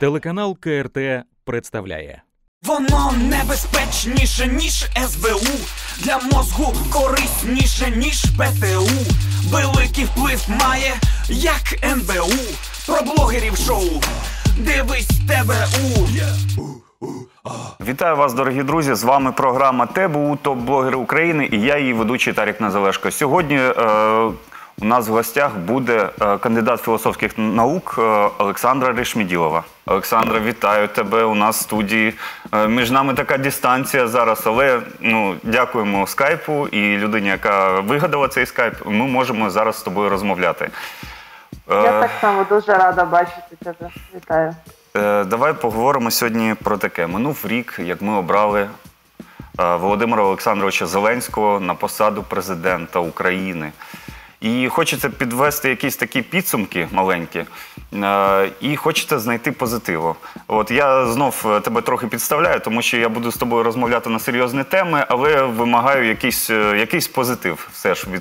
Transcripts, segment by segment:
Телеканал КРТ представляє. Воно небезпечніше, ніж СБУ. Для мозгу корисніше, ніж ПТУ. Великий вплив має, як НБУ. Про блогерів шоу. Дивись ТБУ. Вітаю вас, дорогі друзі! З вами програма ТБУ «Топ-блогери України» і я, її ведучий Тарік Назалешко. Сьогодні у нас в гостях буде кандидат філософських наук Олександра Решмеділова. Олександра, вітаю тебе у нас в студії. Між нами така дистанція зараз, але дякуємо скайпу і людині, яка вигадала цей скайп. Ми можемо зараз з тобою розмовляти. Я так само дуже рада бачити тебе. Вітаю. Давай поговоримо сьогодні про таке. Минув рік, як ми обрали Володимира Олександровича Зеленського на посаду президента України. І хочеться підвести якісь такі підсумки маленькі, і хочеться знайти позитиву. От я знов тебе трохи підставляю, тому що я буду з тобою розмовляти на серйозні теми, але вимагаю якийсь позитив все ж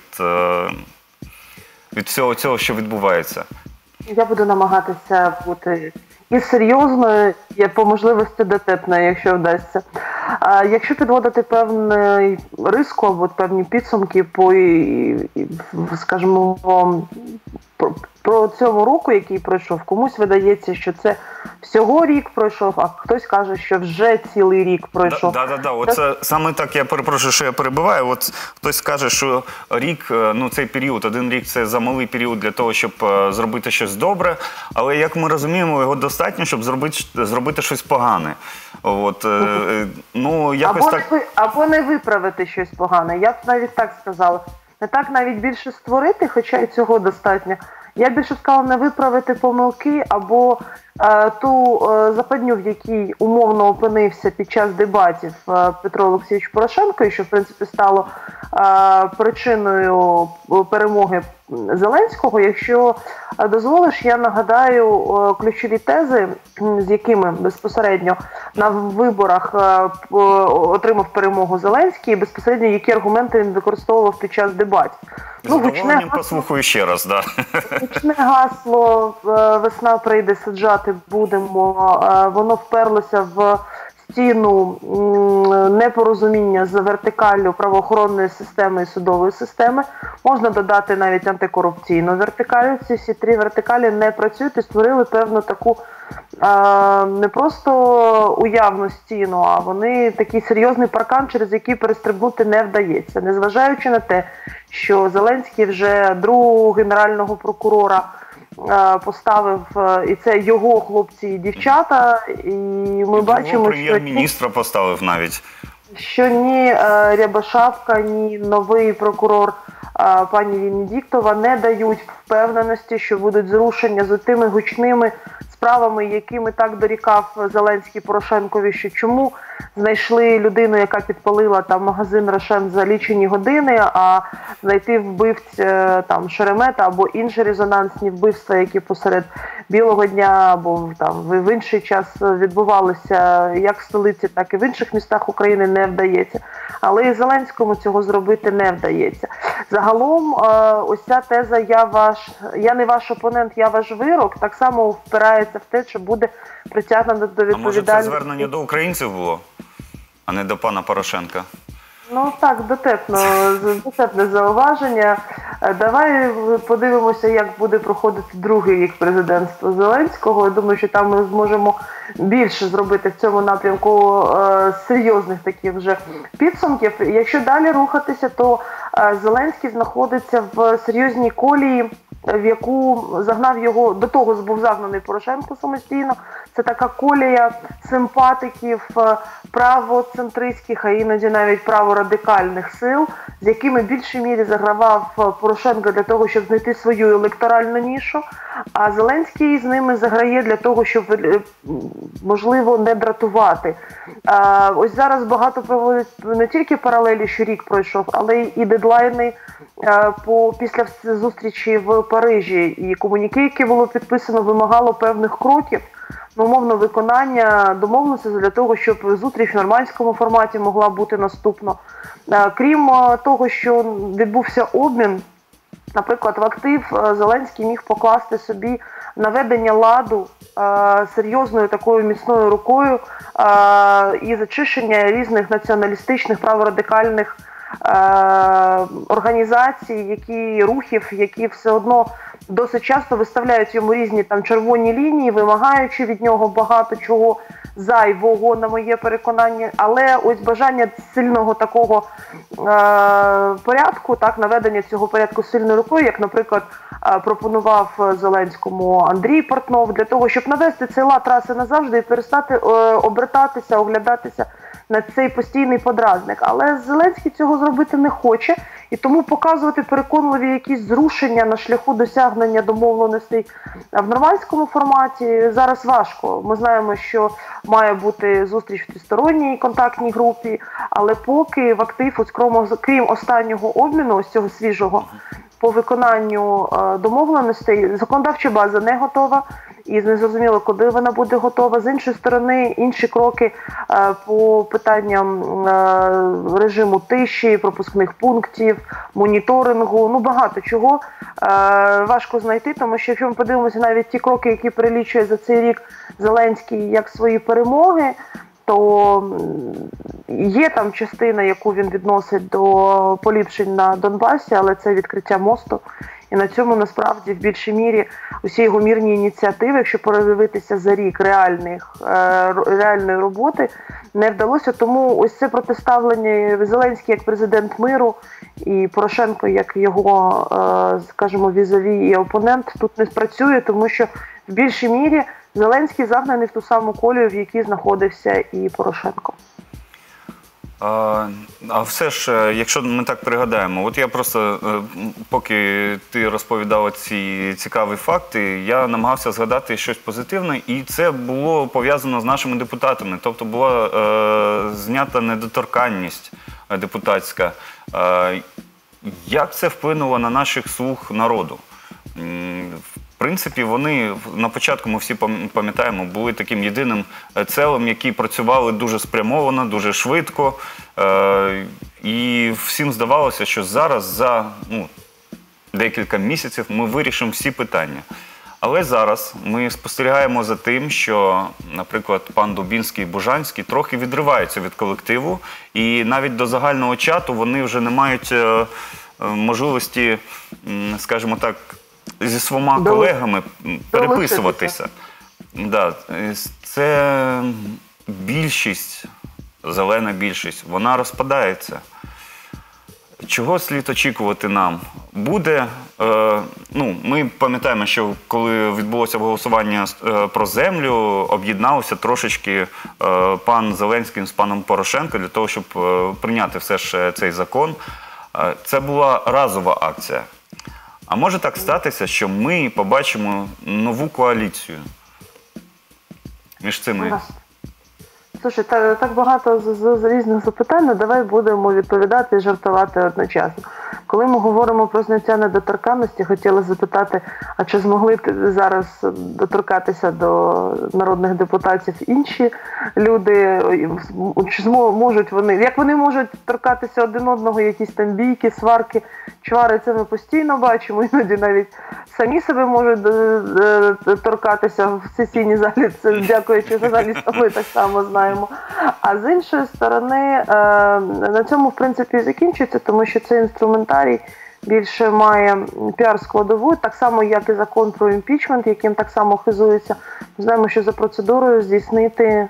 від всього цього, що відбувається. Я буду намагатися бути і серйозною, і по можливості дотепною, якщо вдасться. Якщо підводити певний риску або певні підсумки по, скажімо, про цьому року, який пройшов, комусь видається, що це всього рік пройшов, а хтось каже, що вже цілий рік пройшов. Оце саме так, я перепрошую, що я перебиваю. От хтось каже, що рік, цей період, один рік – це замалий період для того, щоб зробити щось добре, але, як ми розуміємо, його достатньо, щоб зробити щось погане. От, або не виправити щось погане. Я б навіть так сказала. Не так навіть більше створити, хоча і цього достатньо. Я більше сказала не виправити помилки або ту западню, в якій умовно опинився під час дебатів Петро Олексійович Порошенко, і що, в принципі, стало причиною перемоги Зеленського. Якщо дозволиш, я нагадаю ключові тези, з якими безпосередньо на виборах отримав перемогу Зеленський, і безпосередньо які аргументи він використовував під час дебатів. Задоволенням послухаю ще раз, да. Гучне гасло «Весна прийде, саджати будемо», воно вперлося в стіну непорозуміння з вертикаллю правоохоронної системи і судової системи. Можна додати навіть антикорупційну вертикалю. Ці всі три вертикалі не працюють і створили певну таку не просто уявну стіну, а вони такий серйозний паркан, через який перестрибнути не вдається. Незважаючи на те, що Зеленський вже другого генерального прокурора поставив, і це його хлопці і дівчата, і ми бачимо, що прем'єр-міністра поставив навіть. Що ні Рябошапка, ні новий прокурор пані Венедіктова не дають впевненості, що будуть зрушення з тими гучними справами, якими так дорікав Зеленський Порошенкові, що чому знайшли людину, яка підпалила там магазин «Рошен» за лічені години, а знайти вбивць там Шеремета або інші резонансні вбивства, які посеред білого дня або там в інший час відбувалися як в столиці, так і в інших містах України, не вдається. Але і Зеленському цього зробити не вдається. Загалом ось ця теза «я не ваш опонент, я ваш вирок» так само впирається в те, що буде притягнено до відповідальності. А може це звернення до українців було, а не до пана Порошенка? Ну так, дотепне зауваження. Давай подивимося, як буде проходити другий рік президентства Зеленського. Я думаю, що там ми зможемо більше зробити в цьому напрямку серйозних таких вже підсумків. Якщо далі рухатися, то Зеленський знаходиться в серйозній колії, в яку загнав його, до того був загнаний Порошенко самостійно. Це така колія симпатиків правоцентристських, а іноді навіть праворадикальних сил, з якими в більшій мірі загравав Порошенко для того, щоб знайти свою електоральну нішу, а Зеленський з ними заграє для того, щоб, можливо, не дратувати. Ось зараз багато проводять не тільки паралелі, що рік пройшов, але і дедлайни після зустрічі в Парижі. І комуніке, яке було підписано, вимагало певних кроків, умовно виконання домовленостей для того, щоб зустріч в нормандському форматі могла бути наступно. Крім того, що відбувся обмін, наприклад, в актив Зеленський міг покласти собі наведення ладу серйозною такою міцною рукою і зачищення різних націоналістичних, праворадикальних організацій, рухів, які все одно досить часто виставляють йому різні там червоні лінії, вимагаючи від нього багато чого зайвого, на моє переконання, але ось бажання сильного такого порядку, так, наведення цього порядку сильною рукою, як, наприклад, пропонував Зеленському Андрій Портнов, для того, щоб навести цей лад раз і назавжди і перестати обертатися, оглядатися на цей постійний подразник. Але Зеленський цього зробити не хоче, і тому показувати переконливі якісь зрушення на шляху досягнення домовленостей в нормандському форматі зараз важко. Ми знаємо, що має бути зустріч в тристоронній контактній групі, але поки в актив, крім останнього обміну, ось цього свіжого, по виконанню домовленостей, законодавча база не готова, і не зрозуміло, коли вона буде готова. З іншої сторони, інші кроки по питанням режиму тиші, пропускних пунктів, моніторингу, ну багато чого важко знайти, тому що якщо ми подивимося навіть ті кроки, які перелічує за цей рік Зеленський як свої перемоги, то є там частина, яку він відносить до поліпшень на Донбасі, але це відкриття мосту. І на цьому, насправді, в більшій мірі усі його мирні ініціативи, якщо передивитися за рік реальної роботи, не вдалося. Тому ось це протиставлення Зеленський як президент миру і Порошенко як його, скажімо, візаві і опонент тут не спрацює, тому що в більшій мірі Зеленський загнаний в ту саму колію, в якій знаходився і Порошенко. А все ж, якщо ми так пригадаємо, от я просто, поки ти розповідала ці цікаві факти, я намагався згадати щось позитивне, і це було пов'язано з нашими депутатами. Тобто була знята недоторканність депутатська. Як це вплинуло на наших слуг народу? В принципі, вони на початку, ми всі пам'ятаємо, були таким єдиним целом, які працювали дуже спрямовано, дуже швидко. І всім здавалося, що зараз за декілька місяців ми вирішимо всі питання. Але зараз ми спостерігаємо за тим, що, наприклад, пан Дубінський і Бужанський трохи відриваються від колективу, і навіть до загального чату вони вже не мають можливості, скажімо так, зі своїми колегами переписуватися. Да, це більшість, зелена більшість, вона розпадається. Чого слід очікувати нам? Буде, ми пам'ятаємо, що коли відбулося голосування про землю, об'єдналися трошечки пан Зеленський з паном Порошенко для того, щоб прийняти все ж цей закон. Це була разова акція. А може так статися, що ми побачимо нову коаліцію між цими? Слушай, так багато з різних запитань, давай будемо відповідати і жартувати одночасно. Коли ми говоримо про зняття недоторканності, хотіла запитати, а чи змогли зараз доторкатися до народних депутатів інші люди? Чи можуть вони, як вони можуть торкатися один одного, якісь там бійки, сварки, чвари, це ми постійно бачимо, іноді навіть самі себе можуть торкатися в сесійній залі, це дякуючи журналістам, ми так само знаємо. А з іншої сторони, на цьому, в принципі, і закінчується, тому що цей інструментарій більше має піар-складову, так само, як і закон про імпічмент, яким так само хизується. Ми знаємо, що за процедурою здійснити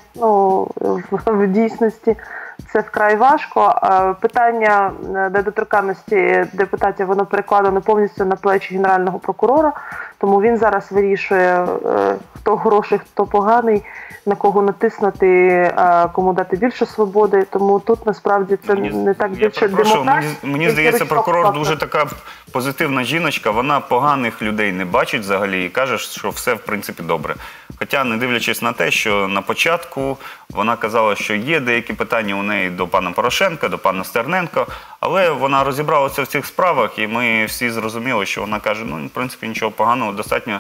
в дійсності це вкрай важко. Питання недоторканності депутатів, воно перекладено повністю на плечі Генерального прокурора, тому він зараз вирішує, хто хороший, хто поганий, на кого натиснути, кому дати більше свободи. Тому тут насправді це не так більше демократія. Мені здається, прокурор дуже така позитивна жіночка, вона поганих людей не бачить взагалі і каже, що все в принципі добре. Хоча, не дивлячись на те, що на початку вона казала, що є деякі питання у неї до пана Порошенка, до пана Стерненка, але вона розібралася в цих справах, і ми всі зрозуміли, що вона каже, в принципі, нічого поганого, достатньо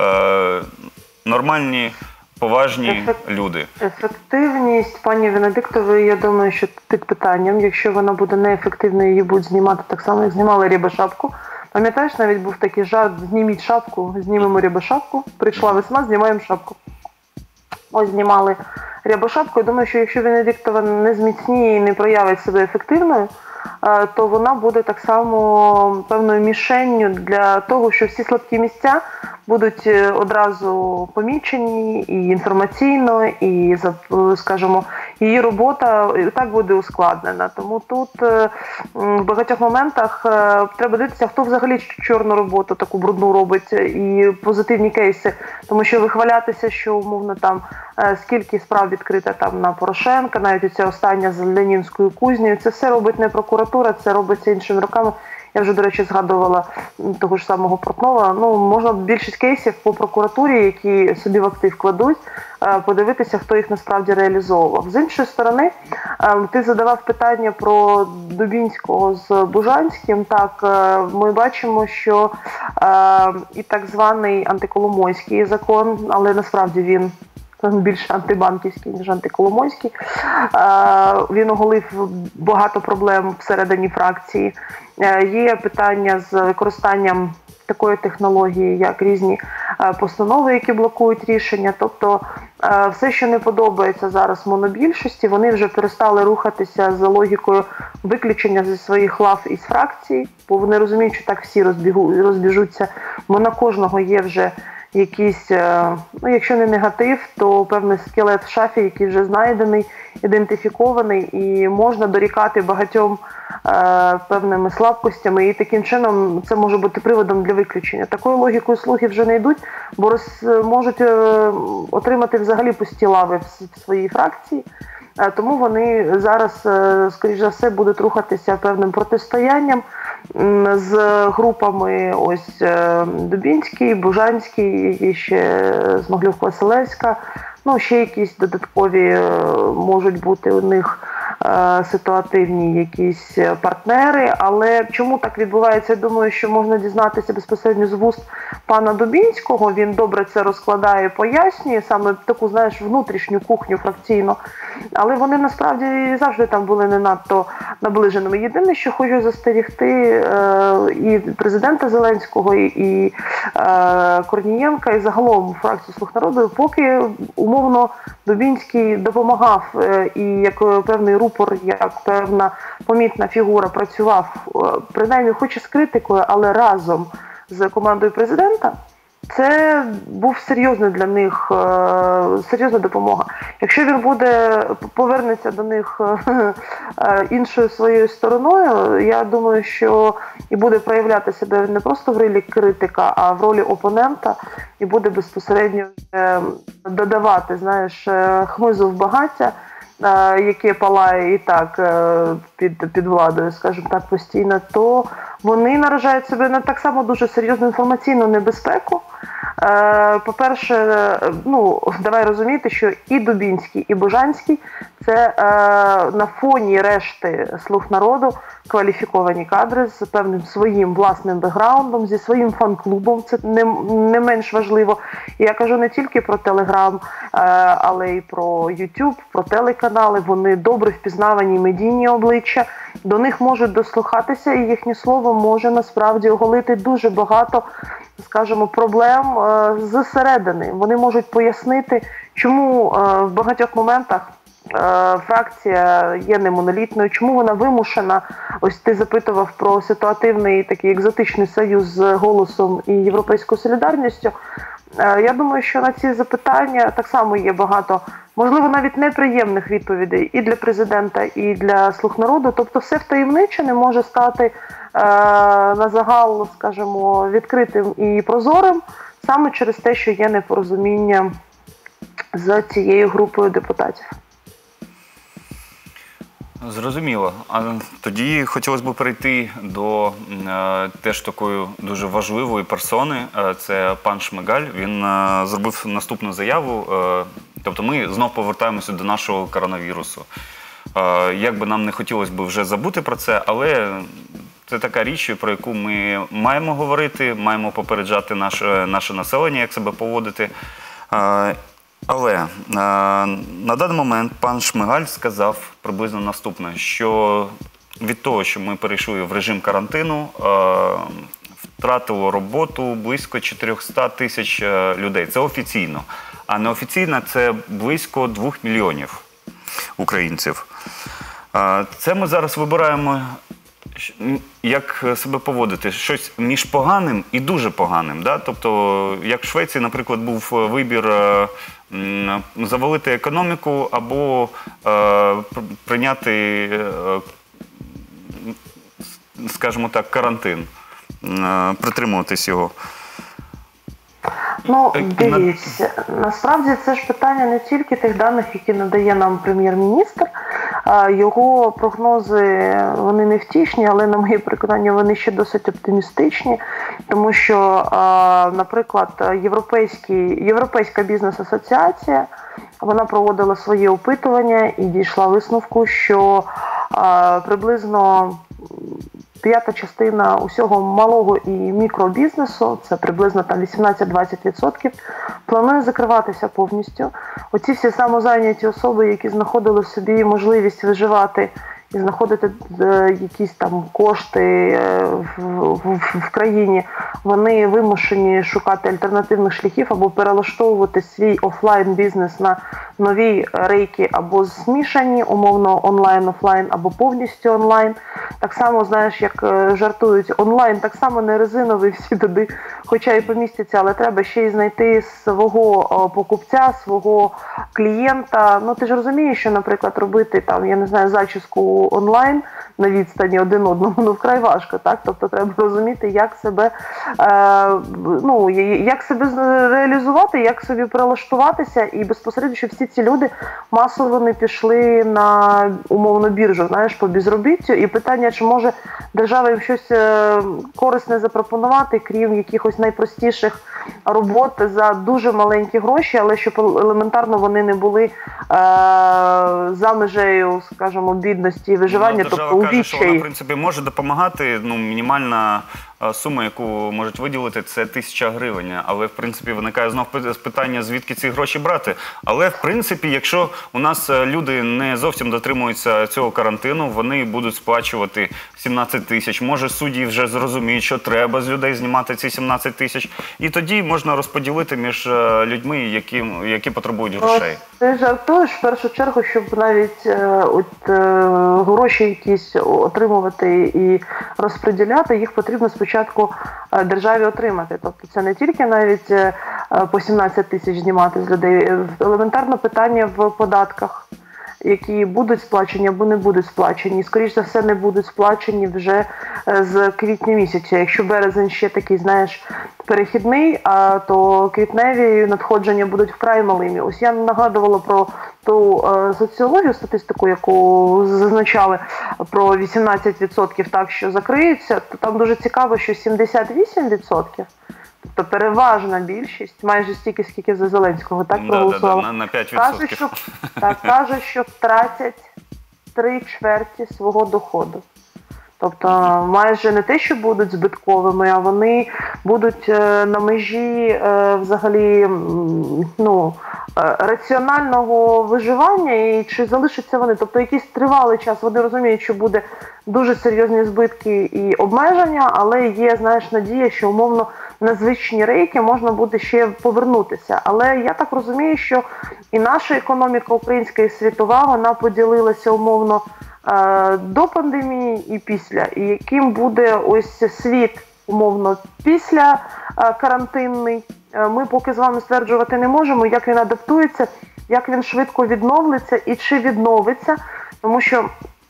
нормальні, поважні люди. Ефективність пані Венедиктової, я думаю, що під питанням, якщо вона буде неефективною, її будуть знімати так само, як знімали Рябошапку. Пам'ятаєш, навіть був такий жарт: зніміть шапку, знімемо Рябошапку. Прийшла весна, знімаємо шапку. Ось знімали Рябошапку. Я думаю, що якщо Венедіктова не зміцніє і не проявить себе ефективною, то вона буде так само певною мішенню для того, що всі слабкі місця будуть одразу помічені і інформаційно, і, скажімо, її робота і так буде ускладнена. Тому тут в багатьох моментах треба дивитися, хто взагалі чорну роботу таку брудну робить, і позитивні кейси. Тому що вихвалятися, що умовно там скільки справ відкрито там на Порошенка, навіть оця остання з Ленінською кузнею, це все робить не прокуратура, це робиться іншими руками. Я вже, до речі, згадувала того ж самого Портнова. Ну, можна більшість кейсів по прокуратурі, які собі в актив кладуть, подивитися, хто їх насправді реалізовував. З іншої сторони, ти задавав питання про Дубінського з Бужанським. Так, ми бачимо, що і так званий антиколомойський закон, але насправді він більше антибанківський, ніж антиколомойський. Він оголив багато проблем всередині фракції. Є питання з використанням такої технології, як різні постанови, які блокують рішення. Тобто все, що не подобається зараз монобільшості, вони вже перестали рухатися за логікою виключення зі своїх лав із фракції, бо вони розуміють, що так всі розбіжуться, бо на кожного є вже якийсь, ну, якщо не негатив, то певний скелет в шафі, який вже знайдений, ідентифікований, і можна дорікати багатьом певними слабкостями, і таким чином це може бути приводом для виключення. Такою логікою слуги вже не йдуть, бо можуть отримати взагалі пусті лави в своїй фракції. Тому вони зараз, скоріш за все, будуть рухатися певним протистоянням з групами ось Дубінський, Бужанський, і ще Змоглюк-Василевська. Ну, ще якісь додаткові можуть бути у них ситуативні якісь партнери. Але чому так відбувається, я думаю, що можна дізнатися безпосередньо з вуст пана Дубінського. Він добре це розкладає, пояснює, саме таку, знаєш, внутрішню кухню фракційну. Але вони насправді завжди там були не надто наближеними. Єдине, що хочу застерігти і президента Зеленського, і Корнієнка, і загалом фракцію «Слуг народу», поки умовно Дубінський допомагав і як певний рупор, як певна помітна фігура працював, принаймні хоч і з критикою, але разом з командою президента, це був серйозний для них, серйозна допомога. Якщо він повернеться до них іншою своєю стороною, я думаю, що і буде проявляти себе не просто в ролі критика, а в ролі опонента, і буде безпосередньо додавати, знаєш, хмизу в багаття, яке палає і так під владою, скажімо так, постійно, то вони наражають себе на так само дуже серйозну інформаційну небезпеку. По-перше, ну, давай розуміти, що і Дубінський, і Бужанський – це на фоні решти «Слуг народу» кваліфіковані кадри з певним своїм власним бекграундом, зі своїм фан-клубом, це не менш важливо. І я кажу не тільки про Телеграм, але й про Ютуб, про телеканали. Вони добре впізнавані медійні обличчя, до них можуть дослухатися, і їхнє слово може насправді оголити дуже багато, скажімо, проблем зсередини. Вони можуть пояснити, чому в багатьох моментах фракція є немонолітною, чому вона вимушена, ось ти запитував про ситуативний такий екзотичний союз з «Голосом» і «Європейською солідарністю». Я думаю, що на ці запитання так само є багато, можливо, навіть неприємних відповідей і для президента, і для «Слуг народу». Тобто все втаємничене може стати на загал, скажімо, відкритим і прозорим, саме через те, що є непорозуміння з цією групою депутатів. Зрозуміло. А тоді хотілося б перейти до теж такої дуже важливої персони. Це пан Шмигаль. Він зробив наступну заяву. Тобто ми знов повертаємося до нашого коронавірусу. Як би нам не хотілося б вже забути про це, але це така річ, про яку ми маємо говорити, маємо попереджати наше населення, як себе поводити. Але на даний момент пан Шмигаль сказав приблизно наступне, що від того, що ми перейшли в режим карантину, втратило роботу близько 400 тисяч людей. Це офіційно. А неофіційно це близько 2 мільйонів українців. Це ми зараз вибираємо, як себе поводити. Щось між поганим і дуже поганим. Да? Тобто, як в Швеції, наприклад, був вибір завалити економіку або прийняти, скажімо так, карантин, притримуватись його. Ну, дивіться, насправді це ж питання не тільки тих даних, які надає нам прем'єр-міністр. Його прогнози, вони не втішні, але, на моє переконання, вони ще досить оптимістичні, тому що, наприклад, Європейська бізнес-асоціація, вона проводила свої опитування і дійшла висновку, що приблизно 1/5 усього малого і мікробізнесу, це приблизно там 18-20%, планує закриватися повністю. Оці всі самозайняті особи, які знаходили в собі можливість виживати і знаходити якісь там кошти в країні, вони вимушені шукати альтернативних шляхів або перелаштовувати свій офлайн-бізнес на нові рейки або змішані, умовно онлайн-офлайн, або повністю онлайн. Так само, знаєш, як жартують, онлайн так само не резиновий, всі туди, хоча і помістяться, але треба ще й знайти свого покупця, свого клієнта. Ну, ти ж розумієш, що, наприклад, робити там, я не знаю, зачіску онлайн на відстані один одному, ну, вкрай важко, так? Тобто треба розуміти, як себе, як себе реалізувати, як собі перелаштуватися, і безпосередньо, що всі ці люди масово не пішли на умовну біржу, знаєш, по безробіттю, і питання, чи може держава їм щось корисне запропонувати, крім якихось найпростіших робот за дуже маленькі гроші, але щоб елементарно вони не були за межею, скажімо, бідності і виживання, тобто у каже, що вона, в відчаї. принципі, може допомагати. Ну, мінімальна сума, яку можуть виділити, це 1000 гривень. Але, в принципі, виникає знов питання, звідки ці гроші брати. Але, в принципі, якщо у нас люди не зовсім дотримуються цього карантину, вони будуть сплачувати 17 тисяч. Може, судді вже зрозуміють, що треба з людей знімати ці 17 тисяч. І тоді можна розподілити між людьми, які потребують грошей. Ти жартуєш в першу чергу, щоб навіть гроші якісь отримувати і розподіляти, їх потрібно спочатку державі отримати. Тобто це не тільки навіть по 17 тисяч знімати з людей. Елементарне питання в податках, які будуть сплачені або не будуть сплачені. І, скоріш за все, не будуть сплачені вже з квітня місяця. Якщо березень ще такий, знаєш, перехідний, то квітневі надходження будуть вкрай малими. Ось я нагадувала про ту соціологію, статистику, яку зазначали про 18%, так, що закриються, то там дуже цікаво, що 78%, тобто переважна більшість, майже стільки, скільки за Зеленського, так, проголосувала. На 5%. Каже, що втратять 3/4 свого доходу. Тобто майже не те, що будуть збитковими, а вони будуть на межі взагалі раціонального виживання, і чи залишаться вони. Тобто якийсь тривалий час вони розуміють, що буде дуже серйозні збитки і обмеження, але є, знаєш, надія, що умовно на звичні рейки можна буде ще повернутися. Але я так розумію, що і наша економіка українська, і світова, вона поділилася умовно до пандемії і після. І яким буде ось світ, умовно, після карантинний, ми поки з вами стверджувати не можемо, як він адаптується, як він швидко відновиться і чи відновиться, тому що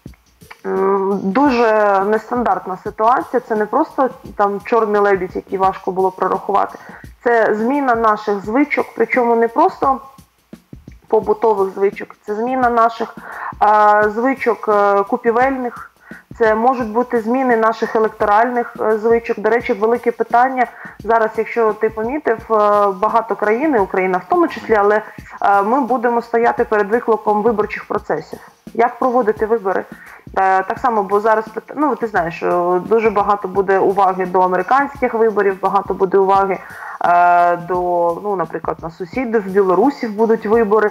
дуже нестандартна ситуація, це не просто там чорний лебідь, який важко було прорахувати, це зміна наших звичок, причому не просто побутових звичок, це зміна наших звичок купівельних, це можуть бути зміни наших електоральних звичок. До речі, велике питання зараз, якщо ти помітив, багато країн, Україна в тому числі, але ми будемо стояти перед викликом виборчих процесів. Як проводити вибори? Так само, бо зараз, ну ти знаєш, що дуже багато буде уваги до американських виборів, багато буде уваги до, ну, наприклад, на сусідів, в Білорусі будуть вибори,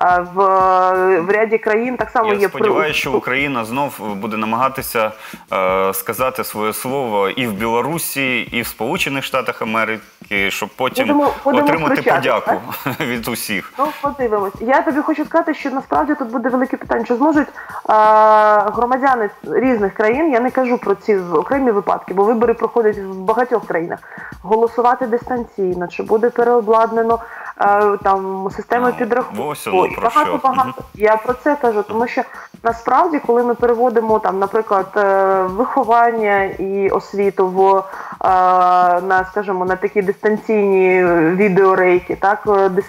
в ряді країн так само Я є... сподіваюся, що Україна знов буде намагатися сказати своє слово і в Білорусі, і в Сполучених Штатах Америки, щоб потім отримати подяку від усіх. Ну, подивимось. Я тобі хочу сказати, що насправді тут буде велике питання, чи зможуть громадяни різних країн, я не кажу про ці окремі випадки, бо вибори проходять в багатьох країнах, голосувати дистанційно, чи буде переобладнано там системи підрахунку. Багато. Я про це кажу, тому що насправді, коли ми переводимо там, наприклад, виховання і освіту на, скажімо, на такі дистанційні відеорейки, так,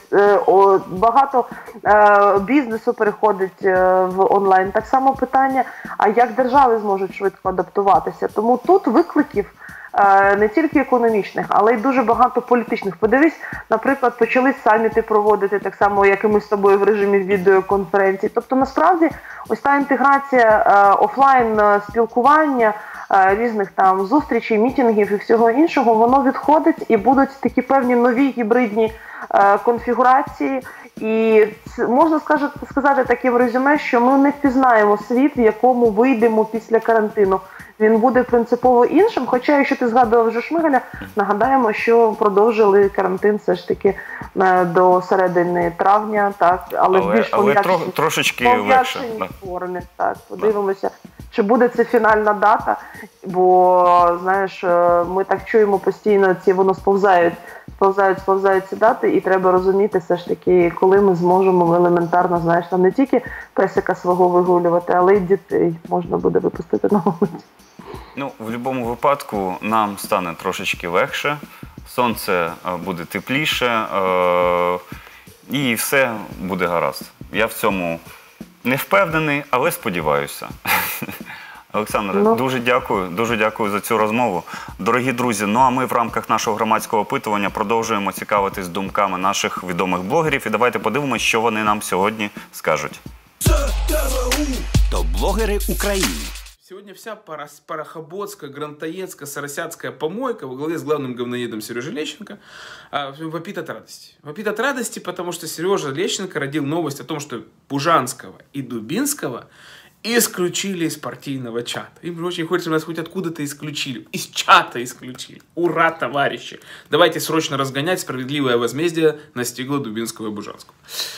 багато бізнесу переходить в онлайн. Так само питання, а як держави зможуть швидко адаптуватися? Тому тут викликів не тільки економічних, але й дуже багато політичних. Подивись, наприклад, почали саміти проводити так само, як і ми з тобою в режимі відеоконференцій. Тобто, насправді, ось та інтеграція офлайн спілкування, різних там зустрічей, мітингів і всього іншого, воно відходить і будуть такі певні нові гібридні конфігурації. І можна сказати таким резюме, що ми не впізнаємо світ, в якому вийдемо після карантину. Він буде принципово іншим, хоча, якщо ти згадував вже Шмигаля, нагадаємо, що продовжили карантин все ж таки до середини травня, так, але в більш пом'якшеній формі. Так, подивимося, чи буде це фінальна дата, бо, знаєш, ми так чуємо постійно, воно сповзають ці дати, і треба розуміти все ж таки, коли ми зможемо елементарно, знаєш, там не тільки песика свого вигулювати, але й дітей можна буде випустити на вулицю. Ну, в будь-якому випадку нам стане трошечки легше, сонце буде тепліше і все буде гаразд. Я в цьому не впевнений, але сподіваюся. Олександре, дуже дякую за цю розмову. Дорогі друзі, ну а ми в рамках нашого громадського опитування продовжуємо цікавитись думками наших відомих блогерів. І давайте подивимось, що вони нам сьогодні скажуть. Топ-блогери України. Сегодня вся Парохоботская, Грантоедская, Соросятская помойка во главе с главным говноедом Сережей Лещенко вопит от радости. Вопит от радости, потому что Сережа Лещенко родил новость о том, что Бужанского и Дубинского исключили из партийного чата. Им очень хочется нас хоть откуда-то исключили. Из чата исключили. Ура, товарищи! Давайте срочно разгонять, справедливое возмездие настигло Дубинского и Бужанского.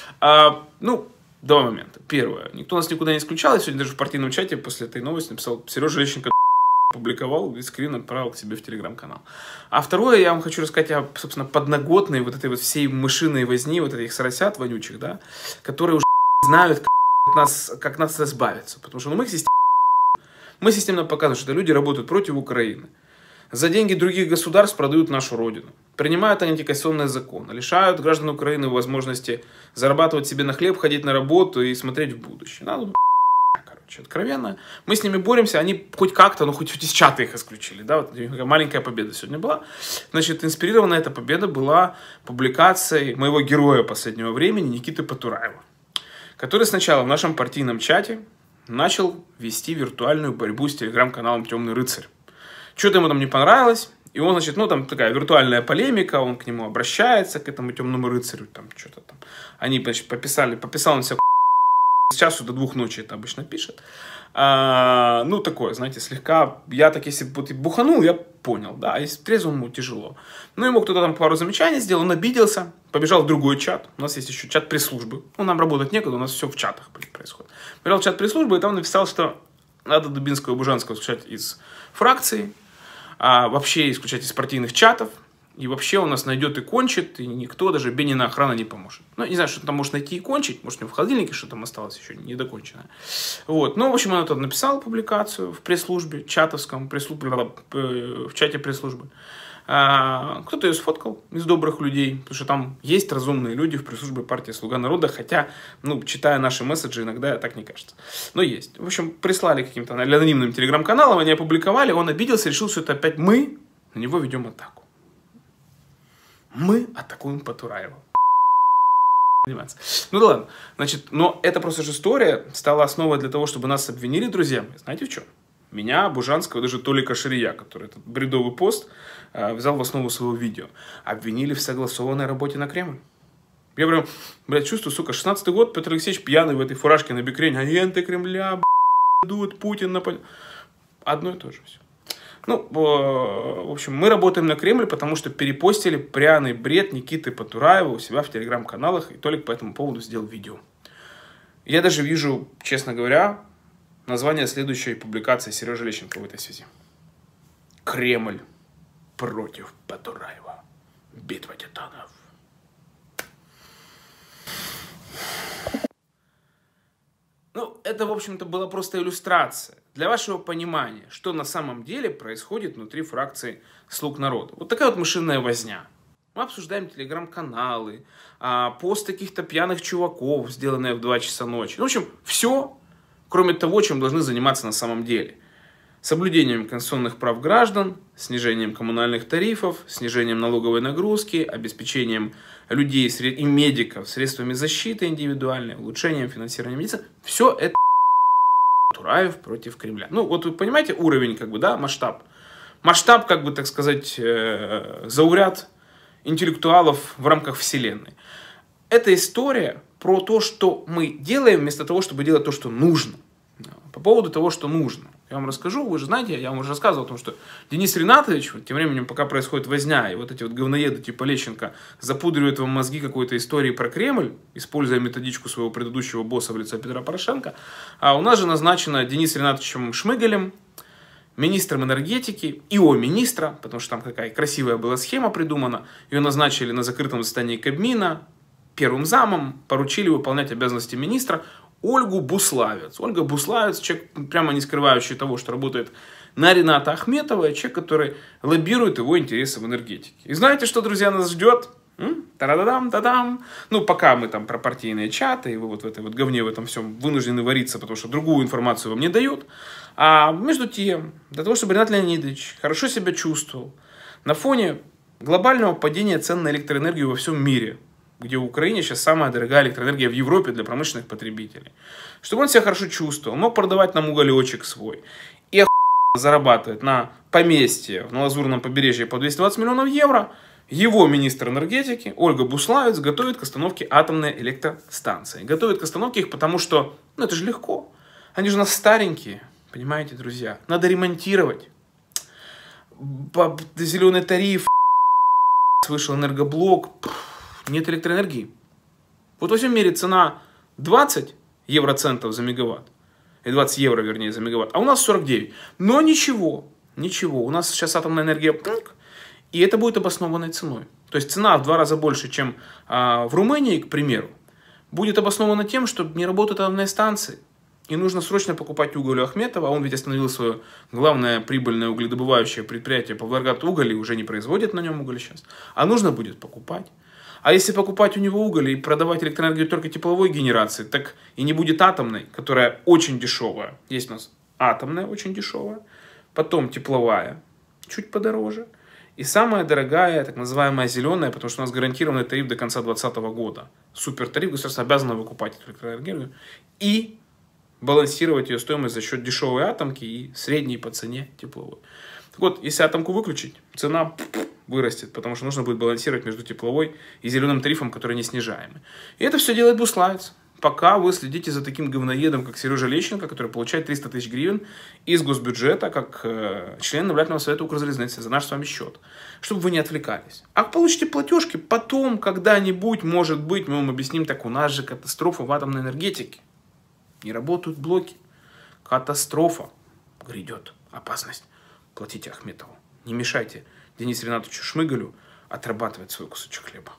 Два момента. Первое. Никто нас никуда не исключал. Я сегодня даже в партийном чате после этой новости написал: Сережа Лещенко публиковал и скрин отправил к себе в телеграм-канал. А второе, я вам хочу рассказать о, собственно, подноготной вот этой вот всей мышиной возни, вот этих соросят вонючих, да, которые уже знают, как нас избавиться. Потому что мы системно показываем, что люди работают против Украины. За деньги других государств продают нашу родину. Принимают антиконституционные законы. Лишают граждан Украины возможности зарабатывать себе на хлеб, ходить на работу и смотреть в будущее. Короче, откровенно. Мы с ними боремся. Они хоть как-то, ну хоть из чата их исключили. Да? Вот маленькая победа сегодня была. Значит, инспирирована эта победа была публикацией моего героя последнего времени Никиты Потураева, который сначала в нашем партийном чате начал вести виртуальную борьбу с телеграм-каналом «Темный рыцарь». Что-то ему там не понравилось, и он, значит, ну там такая виртуальная полемика, он к нему обращается, к этому темному рыцарю, там что-то там. Они, значит, пописал он себя с часу до 2 ночи, это обычно пишет. Ну, такое, знаете, слегка, я так, если вот буханул, я понял, да, а если трезвому тяжело. Ну, ему кто-то там пару замечаний сделал, он обиделся, побежал в другой чат, у нас есть еще чат пресс-службы, ну, нам работать некуда, у нас все в чатах происходит. Побежал в чат пресс-службы, и там написал, что надо Дубинского и Бужанского исключать из фракции, вообще исключать из партийных чатов, и вообще он нас найдет и кончит, и никто, даже Бенина охрана не поможет. Ну, не знаю, что там может найти и кончить, может, у него в холодильнике что там осталось еще недоконченное. Вот, ну, в общем, он тут написал публикацию в пресс-службе, чатовском, в чате пресс-службы. Кто-то ее сфоткал из добрых людей, потому что там есть разумные люди в пресс-службе партии «Слуга народа», хотя, ну, читая наши месседжи, иногда так не кажется. Но есть. В общем, прислали каким-то анонимным телеграм-каналам, они опубликовали, он обиделся, решил, что это опять мы на него ведем атаку. Мы атакуем Потураева. заниматься. Ну да ладно. Значит, но это просто же история стала основой для того, чтобы нас обвинили, друзья. Знаете в чем? Меня, Бужанского, даже Толика Шария, который этот бредовый пост взял в основу своего видео, обвинили в согласованной работе на Кремль. Я прям, блядь, чувствую, сука, 16-й год, Петр Алексеевич пьяный в этой фуражке на бикрень, агенты Кремля, дуют, Путин нападет. Одно и то же все. Ну, в общем, мы работаем на Кремль, потому что перепостили пряный бред Никиты Потураева у себя в телеграм-каналах, и Толик по этому поводу сделал видео. Я даже вижу, честно говоря, название следующей публикации Сережи Лещенко в этой связи. Кремль против Потураева. Битва титанов. Ну, это, в общем-то, была просто иллюстрация для вашего понимания, что на самом деле происходит внутри фракции «Слуг народа». Вот такая вот мышиная возня. Мы обсуждаем телеграм-каналы, пост каких-то пьяных чуваков, сделанные в 2 часа ночи. Ну, в общем, все, кроме того, чем должны заниматься на самом деле. Соблюдением конституционных прав граждан, снижением коммунальных тарифов, снижением налоговой нагрузки, обеспечением людей и медиков средствами защиты индивидуальной, улучшением финансирования медицины. Все это Потураев против Кремля. Ну, вот вы понимаете уровень, как бы, да, масштаб. Масштаб, как бы, так сказать, зауряд интеллектуалов в рамках вселенной. Это история про то, что мы делаем вместо того, чтобы делать то, что нужно. По поводу того, что нужно. Я вам расскажу, вы же знаете, я вам уже рассказывал о том, что Денис Ринатович, вот, тем временем, пока происходит возня, и вот эти вот говноеды типа Лещенко запудривают вам мозги какой-то истории про Кремль, используя методичку своего предыдущего босса в лице Петра Порошенко, а у нас же назначено Денис Ринатовичем Шмыгалем министром энергетики, министра, потому что там какая красивая была схема придумана, ее назначили на закрытом заседании Кабмина, первым замом, поручили выполнять обязанности министра Ольгу Буславец. Ольга Буславец, человек, прямо не скрывающий того, что работает на Рената Ахметова, человек, который лоббирует его интересы в энергетике. И знаете, что, друзья, нас ждет? Та-да-дам-та-дам. Ну, пока мы там про партийные чаты, и вы вот в этой вот говне, в этом всем вынуждены вариться, потому что другую информацию вам не дают. А между тем, для того, чтобы Ренат Леонидович хорошо себя чувствовал на фоне глобального падения цен на электроэнергию во всем мире, где в Украине сейчас самая дорогая электроэнергия в Европе для промышленных потребителей, чтобы он себя хорошо чувствовал, мог продавать нам уголечек свой и зарабатывать на поместье на Лазурном побережье по 220 миллионов евро, его министр энергетики Ольга Буславец готовит к остановке атомной электростанции. Готовит к остановке их, потому что, ну это же легко, они же у нас старенькие, понимаете, друзья, надо ремонтировать. Зеленый тариф, вышел энергоблок, нет электроэнергии. Вот во всем мире цена 20 евроцентов за мегаватт. И 20 евро, вернее, за мегаватт. А у нас 49. Но ничего. У нас сейчас атомная энергия. И это будет обоснованной ценой. То есть цена в 2 раза больше, чем в Румынии, к примеру, будет обоснована тем, что не работают атомные станции. И нужно срочно покупать уголь у Ахметова. Он ведь остановил свое главное прибыльное угледобывающее предприятие Павлоград-Уголь и уже не производит на нем уголь сейчас. А нужно будет покупать. А если покупать у него уголь и продавать электроэнергию только тепловой генерации, так и не будет атомной, которая очень дешевая. Есть у нас атомная, очень дешевая, потом тепловая, чуть подороже, и самая дорогая, так называемая зеленая, потому что у нас гарантированный тариф до конца 2020 года. Супертариф, государство обязано выкупать эту электроэнергию и балансировать ее стоимость за счет дешевой атомки и средней по цене тепловой. Так вот, если атомку выключить, цена вырастет, потому что нужно будет балансировать между тепловой и зеленым тарифом, который не снижаемый. И это все делает Буславец. Пока вы следите за таким говноедом, как Сережа Лещенко, который получает 300 тысяч гривен из госбюджета, как член Наблюдательного совета Укрзалезницы за наш с вами счет, чтобы вы не отвлекались. А получите платежки потом, когда-нибудь, может быть, мы вам объясним, так у нас же катастрофа в атомной энергетике. Не работают блоки. Катастрофа. Грядет опасность. Платите Ахметову. Не мешайте Денису Ринатовичу Шмигалю отрабатывать свой кусочек хліба.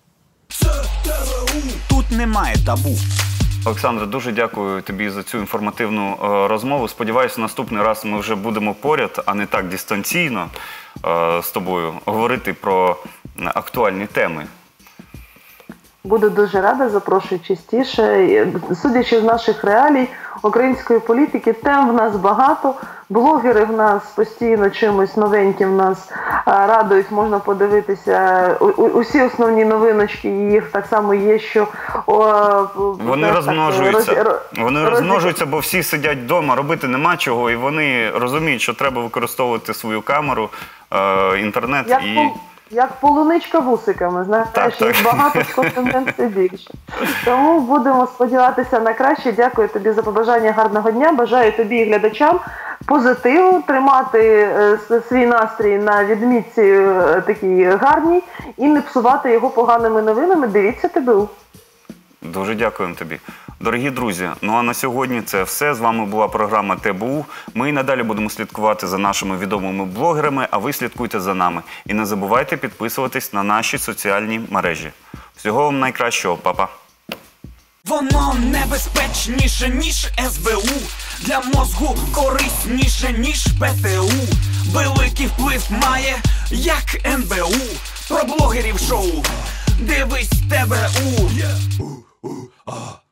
Тут немає табу. Олександре, дуже дякую тобі за цю інформативну розмову. Сподіваюся, наступний раз ми вже будемо поряд, а не так дистанційно з тобою говорити про актуальні теми. Буду дуже рада, запрошую частіше. Судячи з наших реалій української політики, тем в нас багато, блогери в нас постійно чимось новеньким нас радують, можна подивитися усі основні новиночки, їх так само є, що... Вони розмножуються. Вони розмножуються, бо всі сидять вдома, робити нема чого, і вони розуміють, що треба використовувати свою камеру, інтернет Як полуничка вусиками, знаєш, так. їх багато, з кожним днем все більше. Тому будемо сподіватися на краще. Дякую тобі за побажання гарного дня. Бажаю тобі і глядачам позитиву, тримати свій настрій на відмітці такій гарній і не псувати його поганими новинами. Дивіться ТБУ. Дуже дякуємо тобі. Дорогі друзі, ну а на сьогодні це все. З вами була програма ТБУ. Ми і надалі будемо слідкувати за нашими відомими блогерами, а ви слідкуйте за нами. І не забувайте підписуватись на наші соціальні мережі. Всього вам найкращого, па-па. Воно небезпечніше, ніж СБУ. Для мозгу корисніше, ніж ПТУ. Великий вплив має, як НБУ. Про блогерів шоу. Дивись ТБУ.